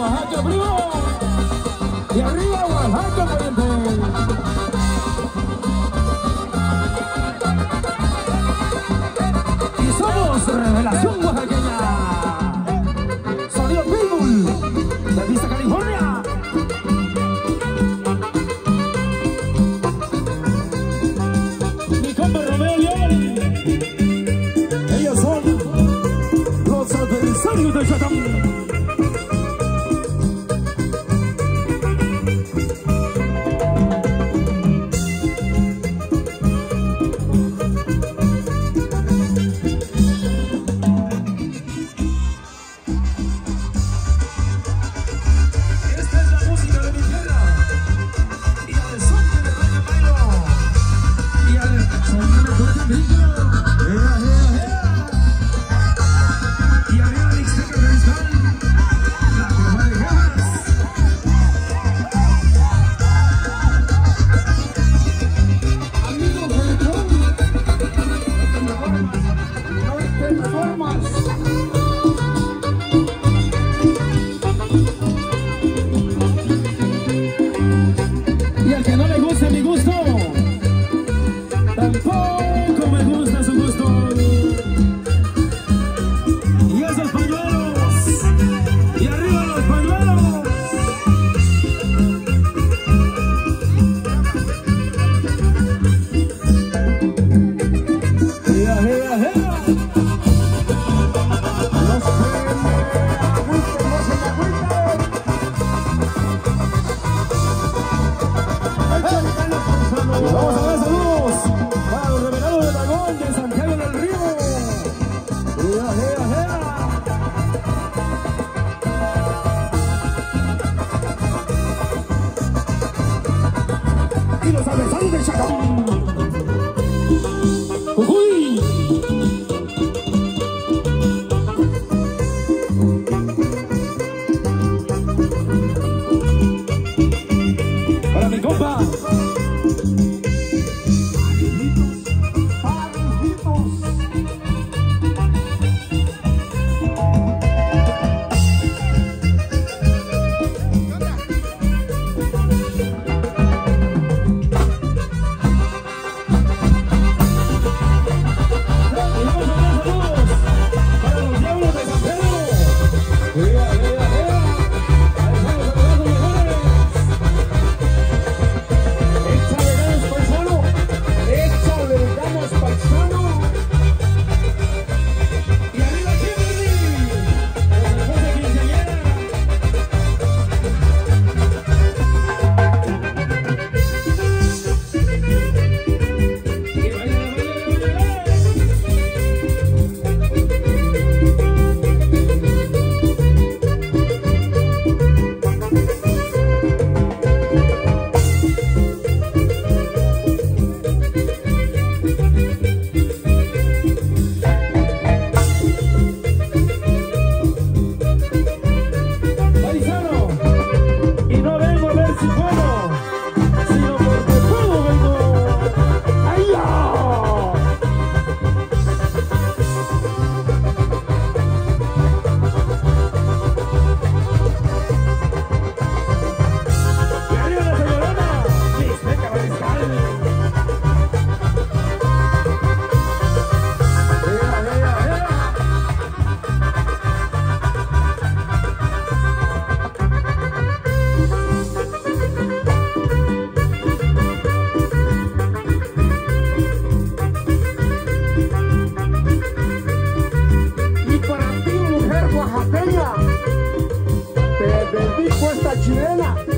Oaxaca, primo. Y arriba, Oaxaca, pariente. Y somos Revelación Oaxaqueña. Sonido Pitbull, de Vista, California. Mi compa Romeo León. Ellos son los adversarios de Satán. Y al que no le gusta mi gusto, tampoco me gusta su gusto. Y esos pañuelos, y arriba los pañuelos. ¡Ea, ea, ea! Vamos a dar saludos para los revelados de Dragón de Santiago del Río. ¡Ea, ea, ea! Y los adversarios del Chacón. ¡Uy! Para mi compa. Te dedico esta chilena.